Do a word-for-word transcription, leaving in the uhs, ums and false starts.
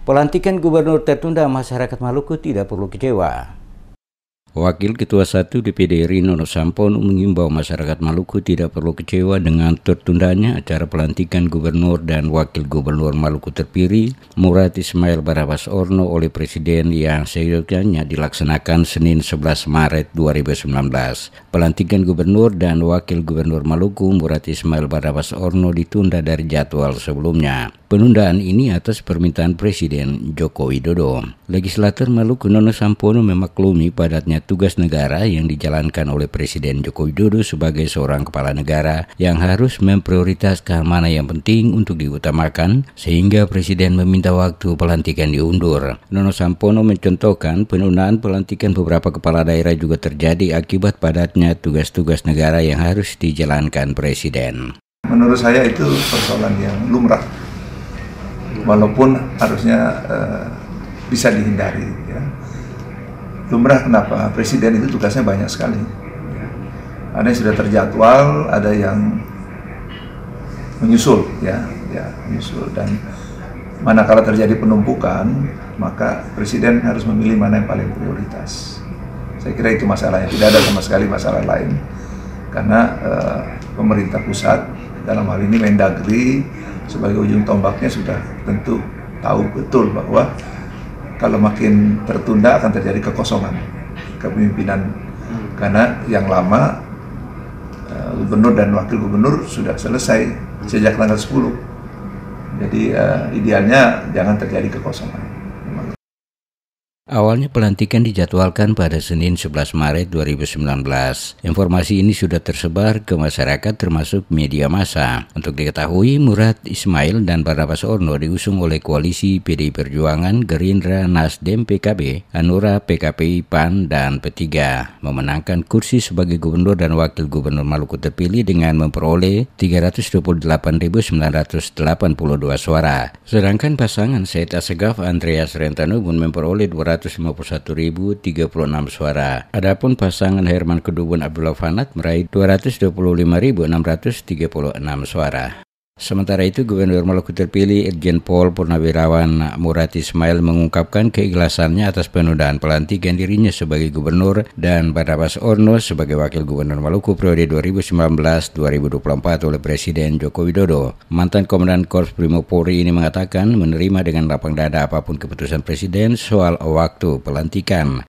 Pelantikan gubernur tertunda, masyarakat Maluku tidak perlu kecewa. Wakil Ketua satu D P D R I Nono Sampono mengimbau masyarakat Maluku tidak perlu kecewa dengan tertundanya acara pelantikan gubernur dan wakil gubernur Maluku terpilih Murad Ismail Barabas Orno oleh Presiden yang seyogyanya dilaksanakan Senin sebelas Maret dua ribu sembilan belas. Pelantikan gubernur dan wakil gubernur Maluku Murad Ismail Barabas Orno ditunda dari jadwal sebelumnya. Penundaan ini atas permintaan Presiden Joko Widodo. Legislator Maluku Nono Sampono memaklumi padatnya tugas negara yang dijalankan oleh Presiden Joko Widodo sebagai seorang kepala negara yang harus memprioritaskan mana yang penting untuk diutamakan, sehingga Presiden meminta waktu pelantikan diundur. Nono Sampono mencontohkan penundaan pelantikan beberapa kepala daerah juga terjadi akibat padatnya tugas-tugas negara yang harus dijalankan Presiden. Menurut saya itu persoalan yang lumrah, walaupun harusnya uh, bisa dihindari. Ya. Lumrah kenapa? Presiden itu tugasnya banyak sekali. Ya. Ada yang sudah terjadwal, ada yang menyusul, ya, ya menyusul. Dan manakala terjadi penumpukan, maka Presiden harus memilih mana yang paling prioritas. Saya kira itu masalahnya. Tidak ada sama sekali masalah lain, karena uh, pemerintah pusat dalam hal ini Mendagri sebagai ujung tombaknya sudah tentu tahu betul bahwa kalau makin tertunda akan terjadi kekosongan kepemimpinan, karena yang lama uh, gubernur dan wakil gubernur sudah selesai sejak tanggal sepuluh. Jadi uh, idealnya jangan terjadi kekosongan. Awalnya pelantikan dijadwalkan pada Senin sebelas Maret dua ribu sembilan belas. Informasi ini sudah tersebar ke masyarakat termasuk media massa. Untuk diketahui, Murad Ismail dan Barabas Orno diusung oleh koalisi P D I Perjuangan, Gerindra, Nasdem, P K B, Hanura, P K P I, P A N, dan P tiga, memenangkan kursi sebagai gubernur dan wakil gubernur Maluku terpilih dengan memperoleh tiga ratus dua puluh delapan ribu sembilan ratus delapan puluh dua suara. Sedangkan pasangan Said Assegaf Andreas Rentano pun memperoleh dua ratus lima puluh satu ribu tiga puluh enam suara. Adapun pasangan Herman Kedubun Abdullah Fanat meraih dua ratus dua puluh lima ribu enam ratus tiga puluh enam suara. Sementara itu, Gubernur Maluku terpilih Irjen Pol Purnawirawan Murad Ismail mengungkapkan keikhlasannya atas penundaan pelantikan dirinya sebagai gubernur dan Barabas Orno sebagai wakil gubernur Maluku periode dua ribu sembilan belas sampai dua ribu dua puluh empat oleh Presiden Joko Widodo. Mantan Komandan Korps Brimob Polri ini mengatakan menerima dengan lapang dada apapun keputusan Presiden soal waktu pelantikan.